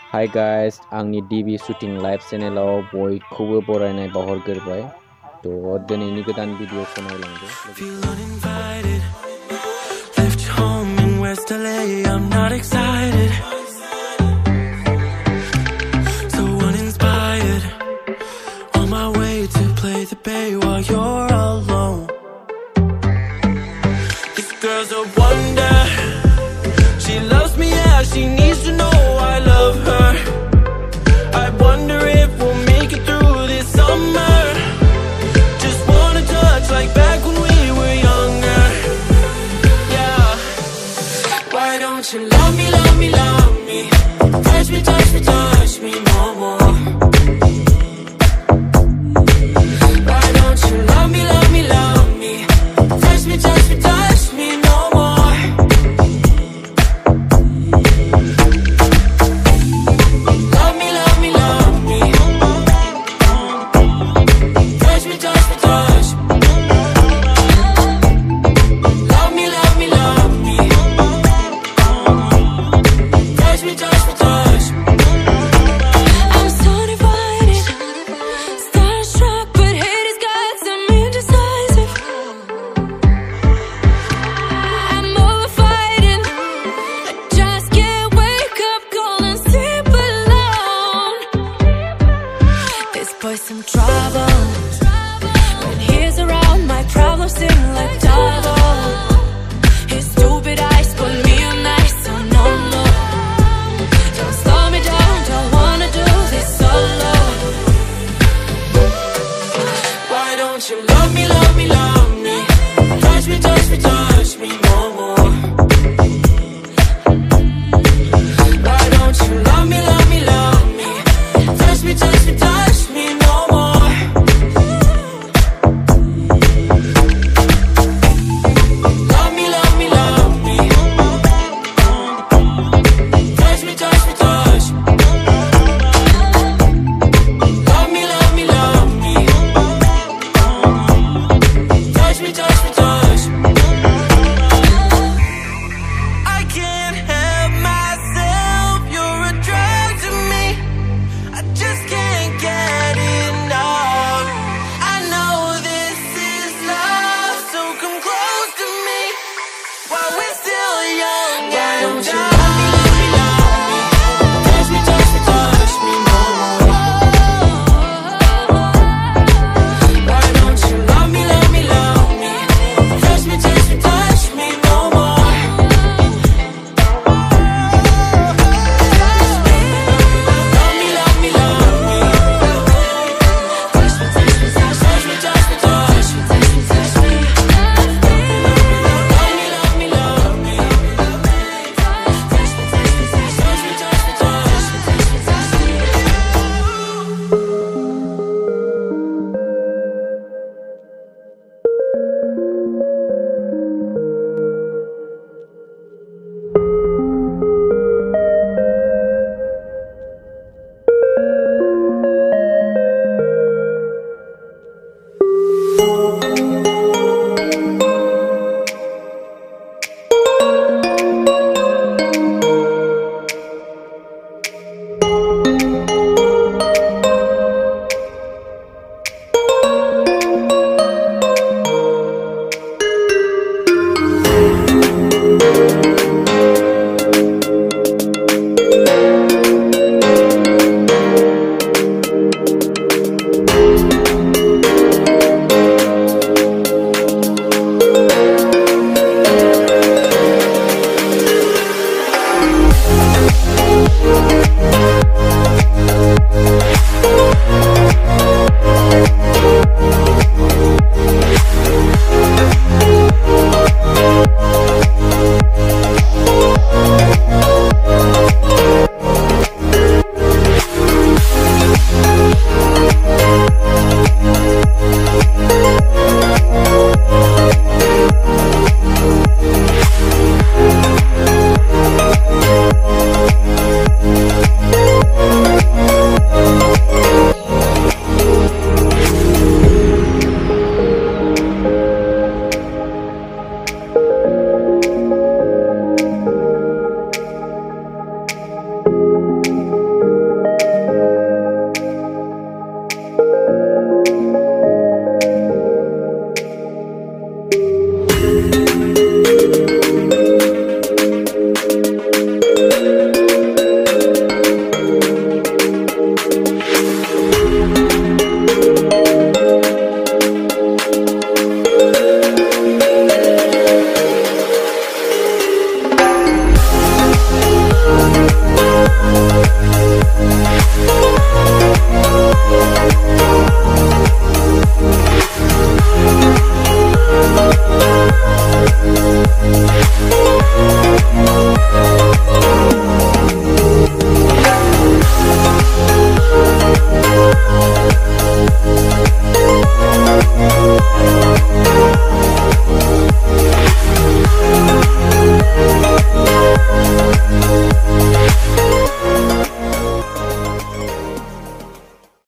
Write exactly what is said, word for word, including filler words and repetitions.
Hi guys, आंनि D B shooting live channel आव बयखौबो बरायनाय बावहरग्रोबाय। थ' दिनैनि गोदान भिडिअखौ नायलांदो। Feel uninvited. Left home in West L A. I'm not excited. So uninspired. On my way to play the bay while you're alone. This girl's a wonder. She loves me, yeah, she needs to know I love her. I wonder if we'll make it through this summer. Just wanna touch like back when we were younger. Yeah. Why don't you love me, love me, love me? Touch me, touch me, touch me no more. Why don't you love me, love me, love me? Touch me, touch me, touch me no more. Love me, love me, love me. Touch me, touch me, touch me. Love me, love me, love me. Touch me, touch me, touch me. I'm so divided, starstruck, but hate has got some indecisive. I'm over fighting, I just can't wake up cold and sleep alone. This boy's some trouble.